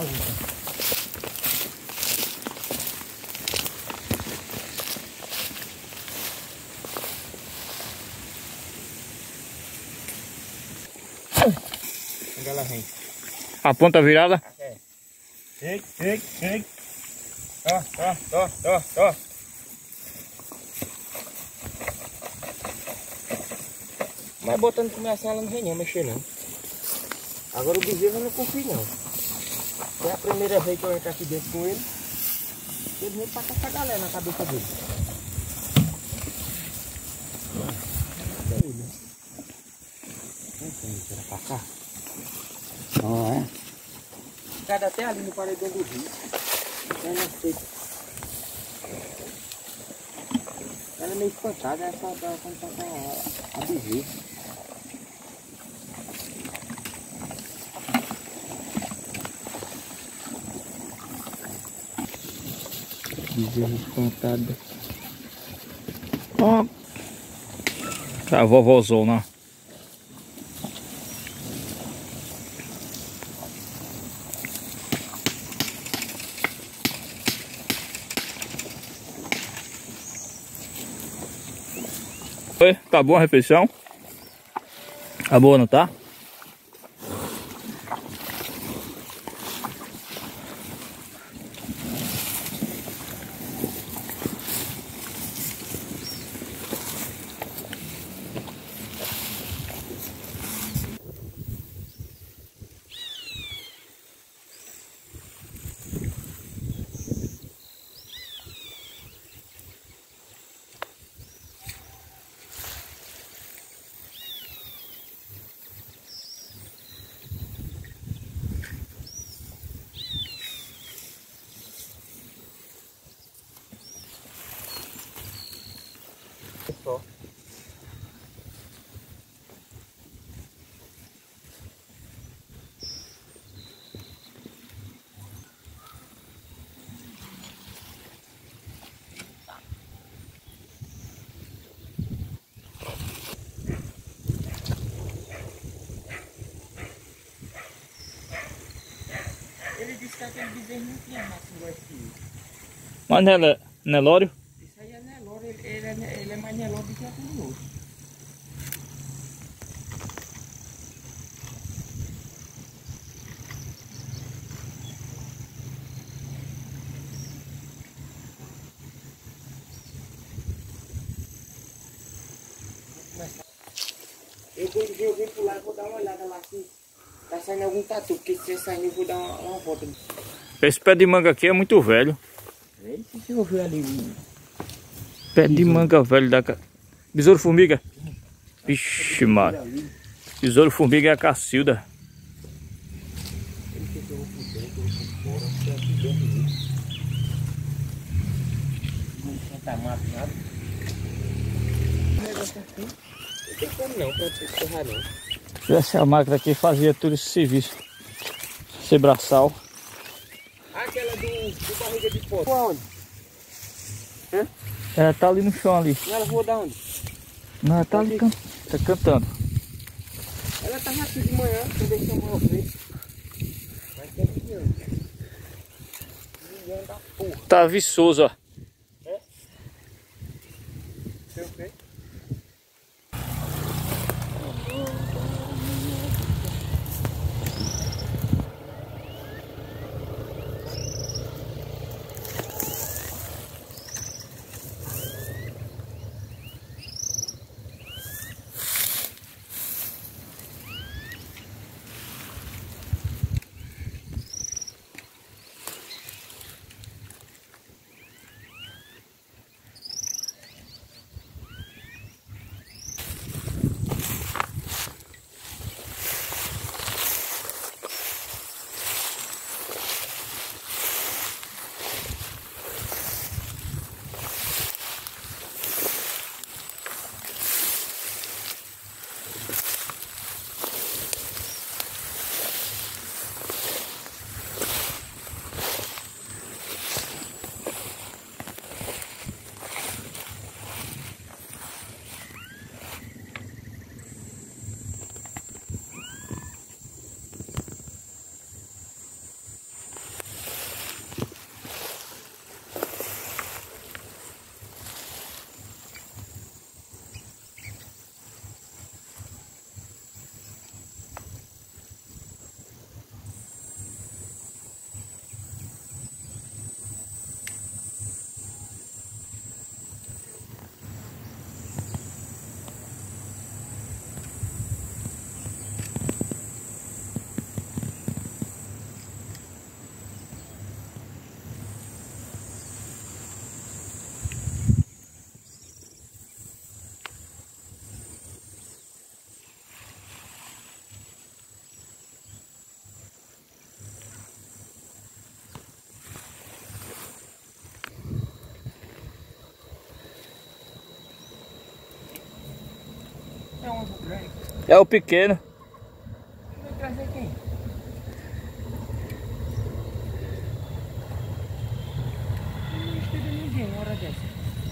outra. Onde ela vem? A ponta virada? É. Chega. Ó. Mas botando começar ela não vem não, mexer não. Agora o bezerro eu não confio não. É a primeira vez que eu entro aqui dentro com ele. Ele vem pra essa galera na cabeça dele. Vem pra cá. Ó, é. Cada até ali no paredão do rio. Ela é meio espantada, ela só dá quando tá com a bezerra. Bezerra espantada. Ó. A vovózona. Oi, acabou a refeição? Acabou, não tá? Só. Ele disse que aquele bezerro não tinha raça igual esse aqui. Mas não é Nelório? Isso aí é Nelore, ele é mais Nelore do que aquele outro. Eu quando eu vim pular, eu vou dar uma olhada lá se tá saindo algum tatu, porque se sair eu vou dar uma volta. Esse pé de manga aqui é muito velho. Deixa eu ver ali. Pé de manga velho da... Besouro formiga. Vixe, mano. Besouro formiga é a Cacilda. Ele ficou por dentro, por fora, até aqui dentro. Não tá mato, nada. Negócio assim. Não tem como não, pra enterrar não. Se tivesse a máquina aqui, fazia todo esse serviço. Esse braçal. Aquela do barriga de porco. Aonde? Hã? Ela tá ali no chão ali. E ela voou da onde? Não, ela tá ali tá cantando. Ela tava aqui de manhã, quando eu chamei o freio. Mas tem milhão. Milhão da porra. Tá viçoso, ó. É? Seu freio? o grande. É o pequeno. Vai trazer quem? Não espera ninguém uma hora dessa.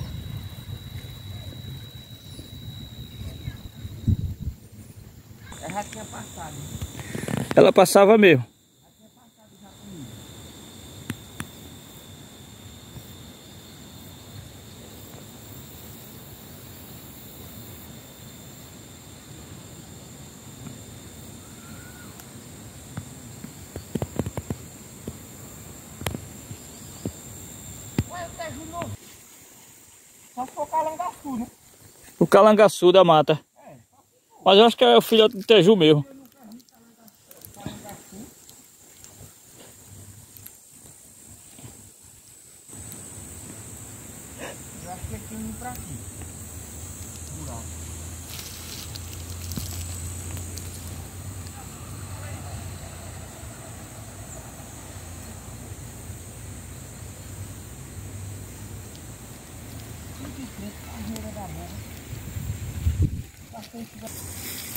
Ela já tinha passado. Ela passava mesmo. Já tinha passado já comigo. Ué, o Teju novo. Só se for calangaçu, né? O calangaçu da mata. É. Mas eu acho que é o filhote do Teju mesmo. Eu nunca vi calangaçu. Eu acho que aqui indo pra aqui. Buraco. Carreira da morra. Bastante.